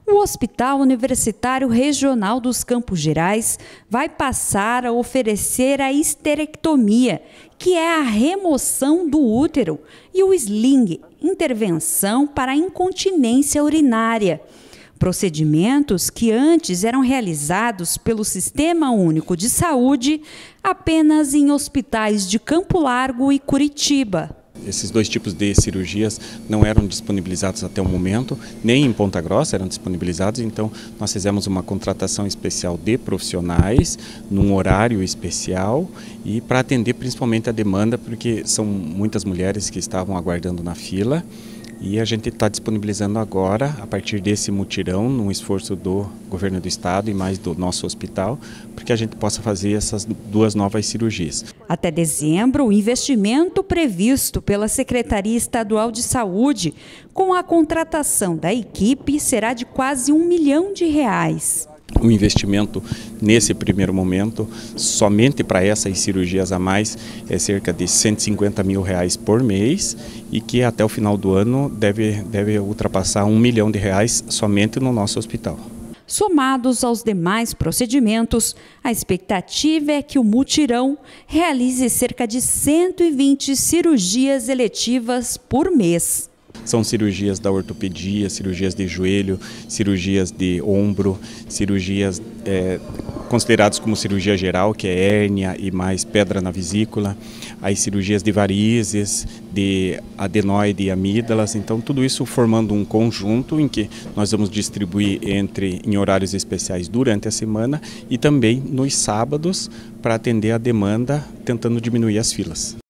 O Hospital Universitário Regional dos Campos Gerais vai passar a oferecer a histerectomia, que é a remoção do útero, e o sling, intervenção para a incontinência urinária. Procedimentos que antes eram realizados pelo Sistema Único de Saúde apenas em hospitais de Campo Largo e Curitiba. Esses dois tipos de cirurgias não eram disponibilizados até o momento, nem em Ponta Grossa eram disponibilizados, então nós fizemos uma contratação especial de profissionais, num horário especial e para atender principalmente a demanda, porque são muitas mulheres que estavam aguardando na fila. E a gente está disponibilizando agora, a partir desse mutirão, num esforço do governo do estado e mais do nosso hospital, para que a gente possa fazer essas duas novas cirurgias. Até dezembro, o investimento previsto pela Secretaria Estadual de Saúde, com a contratação da equipe, será de quase R$ 1 milhão. O investimento nesse primeiro momento, somente para essas cirurgias a mais, é cerca de R$ 150 mil por mês e que até o final do ano deve ultrapassar R$ 1 milhão somente no nosso hospital. Somados aos demais procedimentos, a expectativa é que o mutirão realize cerca de 120 cirurgias eletivas por mês. São cirurgias da ortopedia, cirurgias de joelho, cirurgias de ombro, cirurgias consideradas como cirurgia geral, que é hérnia e mais pedra na vesícula, as cirurgias de varizes, de adenoide e amígdalas. Então, tudo isso formando um conjunto em que nós vamos distribuir em horários especiais durante a semana e também nos sábados para atender a demanda, tentando diminuir as filas.